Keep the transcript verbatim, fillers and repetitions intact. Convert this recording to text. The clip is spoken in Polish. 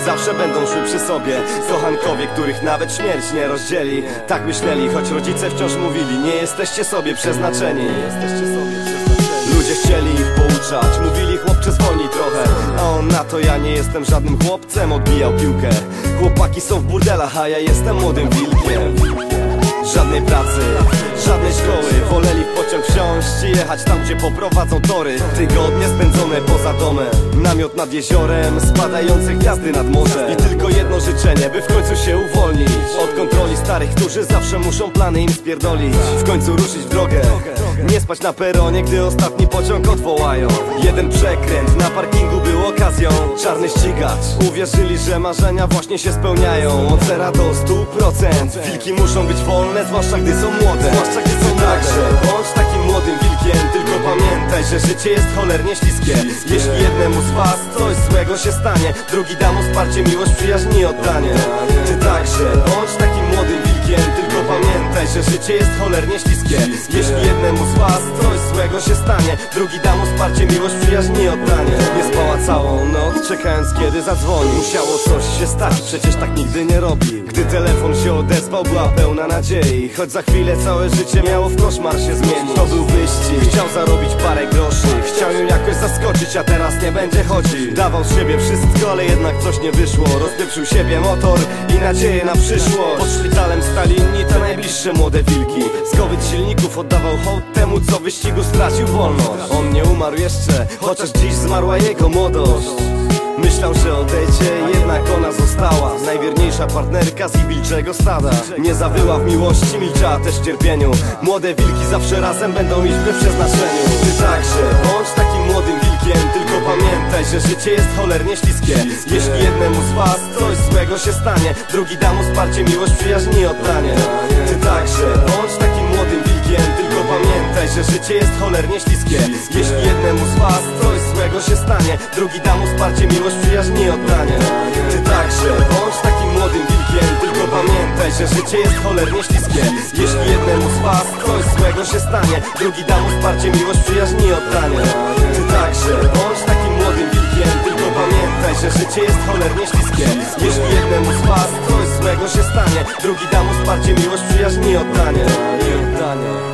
zawsze będą szły przy sobie. Kochankowie, których nawet śmierć nie rozdzieli. Tak myśleli, choć rodzice wciąż mówili: nie jesteście sobie przeznaczeni. Nie jesteście sobie przeznaczeni. Ludzie chcieli ich pouczać, mówili: chłopcze, zwolnij trochę. A on na to: ja nie jestem żadnym chłopcem, odbijał piłkę. Chłopaki są w burdelach, a ja jestem młodym wilkiem. Żadnej pracy, żadnej szkoły, woleli w pociąg wsiąść i jechać tam, gdzie poprowadzą tory. Tygodnie spędzone poza domem, namiot nad jeziorem, spadające gwiazdy nad morzem. I tylko jedno życzenie, by w końcu się uwolnić od kontroli starych, którzy zawsze muszą plany im spierdolić. W końcu ruszyć w drogę, nie spać na peronie, gdy ostatni pociąg odwołają. Jeden przekręt na parkingu był okazją. Czarny ścigacz, uwierzyli, że marzenia właśnie się spełniają. Od zera do stu procent wilki muszą być wolne, zwłaszcza gdy są młode. Zwłaszcza gdy są także bądź takim młodym wilkiem, tylko pamiętaj, że życie jest cholernie śliskie. Jeśli jednemu z was coś złego się stanie, drugi da mu wsparcie, miłość, przyjaźń i oddanie. Ty także bądź takim młodym wilkiem, tylko pamiętaj, że życie jest cholernie śliskie. Jeśli jednemu z was coś złego się stanie, drugi da mu wsparcie, miłość, przyjaźń i oddanie. Nie spała całą noc, czekając kiedy zadzwoni. Musiało coś się stać, przecież tak nigdy nie robi. Gdy telefon się odezwał, była pełna nadziei. Choć za chwilę całe życie miało w koszmar się zmienić. To był wyścig, chciał zarobić parę groszy, chciał ją jakoś zaskoczyć, a teraz nie będzie chodził. Dawał z siebie wszystko, ale jednak coś nie wyszło. Rozpieprzył siebie motor i nadzieję na przyszłość. Pod szpitalem stali inni, te najbliższe młode wilki. Skowyt silników oddawał hołd temu, co w wyścigu stracił wolność. On nie umarł jeszcze, chociaż dziś zmarła jego młodość. Myślał, że odejdzie, jednak ona została. Najwierniejsza partnerka z wilczego stada. Nie zawyła w miłości, milczała też w cierpieniu. Młode wilki zawsze razem będą iść w przeznaczeniu. Ty także bądź takim młodym wilkiem, tylko pamiętaj, że życie jest cholernie śliskie. Jeśli jednemu z was coś złego się stanie, drugi da mu wsparcie, miłość, przyjaźń i oddanie. Ty także bądź takim młodym wilkiem, tylko pamiętaj, że życie jest cholernie śliskie. Jeśli jednemu z was coś złego się stanie, drugi da mu wsparcie, miłość, przyjaźń i oddanie. Ty także bądź takim młodym wilkiem, tylko pamiętaj, że życie jest cholernie śliskie. Jeśli jednemu z was coś złego się stanie, drugi da mu wsparcie, miłość, przyjaźń i oddanie. Ty także bądź takim młodym wilkiem, tylko pamiętaj, że życie jest cholernie śliskie. Jeśli jednemu z was coś złego się stanie, drugi da mu wsparcie, miłość, przyjaźń i oddanie. I oddanie.